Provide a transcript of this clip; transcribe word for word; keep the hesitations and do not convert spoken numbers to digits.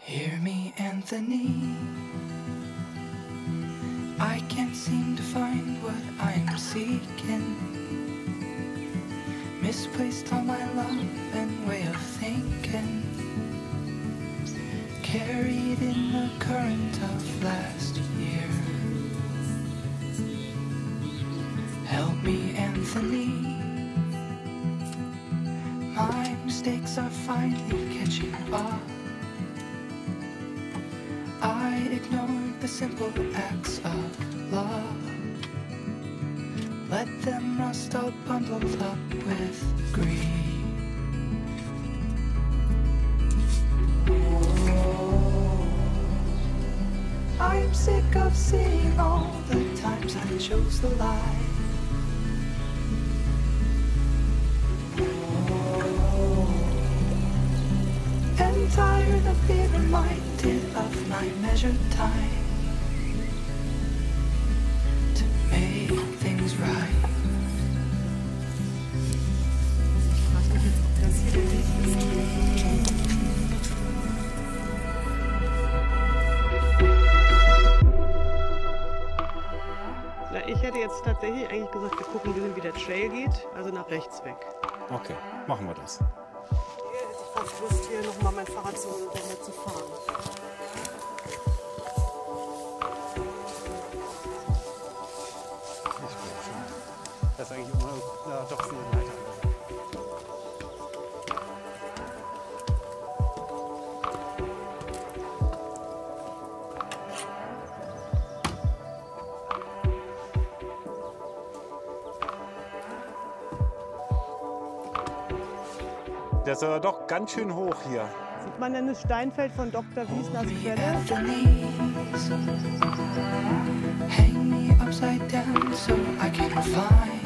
Hear me, Anthony. I can't seem to find what I'm seeking. Misplaced all my love and way of thinking. Carried in the current of last year. Help me, Anthony. My mistakes are finally catching up. I ignored the simple acts of love. Let them rust all bundled up with greed. I'm sick of seeing all the times I chose the lie. And tired of being reminded of my measured time to make things right. Na, ich hätte jetzt tatsächlich eigentlich gesagt, wir gucken, wie der Trail geht, also nach rechts weg. Okay, machen wir das. Ich habe Lust, hier nochmal mein Fahrrad zu, zu fahren. Das ist eigentlich immer, ja, doch so eine Leiter. Der ist aber doch ganz schön hoch hier. Sieht man denn das Steinfeld von Doktor Wiesners Quelle? Hang me upside down so I can find